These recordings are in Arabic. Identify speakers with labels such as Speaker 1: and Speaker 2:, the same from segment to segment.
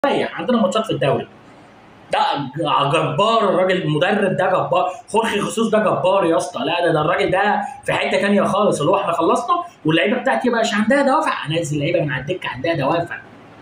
Speaker 1: ريح، عندنا ماتشات في الدوري. ده جبار الراجل، المدرب ده جبار، خورخي خصوص ده جبار يا اسطى. لا ده الراجل ده في حته ثانيه خالص. اللي هو احنا خلصنا واللعيبه بتاعتي بقاش عندها دوافع، انزل اللعيبه من على الدكه عندها دوافع.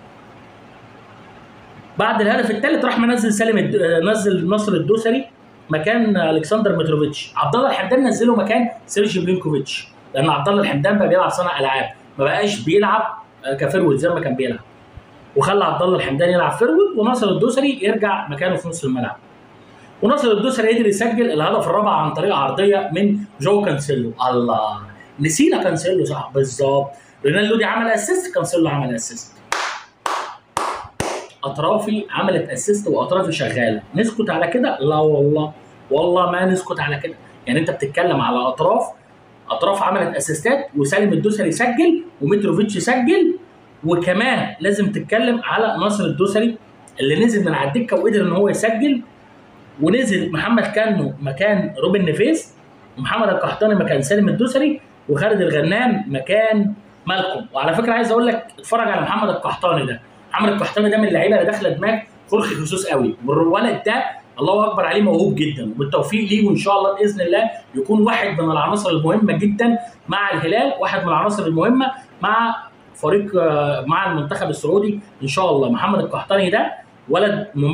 Speaker 1: بعد الهدف الثالث راح منزل نزل نصر الدوسري مكان الكسندر متروفيتش. عبد الله الحمدان نزله مكان سيرجي بلينكوفيتش، لان عبد الله الحمدان بقى بيلعب صانع العاب، ما بقاش بيلعب كفيرود زي ما كان بيلعب، وخلى عبد الله الحمدان يلعب فيرود وناصر الدوسري يرجع مكانه في نص الملعب. وناصر الدوسري قدر يسجل الهدف الرابع عن طريق عرضيه من جو كانسيلو. الله، نسينا كانسيلو، صح بالظبط. رينالدو دي عمل اسيست، كانسيلو عمل اسيست. اطرافي عملت اسيست واطرافي شغاله، نسكت على كده؟ لا والله، والله ما نسكت على كده. يعني انت بتتكلم على اطراف عملت اسيستات، وسالم الدوسري سجل، ومتروفيتش سجل، وكمان لازم تتكلم على ناصر الدوسري اللي نزل من على الدكه وقدر ان هو يسجل. ونزل محمد كانو مكان روبن نيفيز، ومحمد القحطاني مكان سالم الدوسري، وخالد الغنام مكان مالكم. وعلى فكره عايز اقول لك اتفرج على محمد القحطاني ده. محمد القحطاني ده من اللعيبه اللي داخله دماغ خورخي خصوص قوي، والولد ده الله اكبر عليه، موهوب جدا، وبالتوفيق ليه، وان شاء الله باذن الله يكون واحد من العناصر المهمه جدا مع الهلال، واحد من العناصر المهمه مع فريق، مع المنتخب السعودي ان شاء الله. محمد القحطاني ده ولد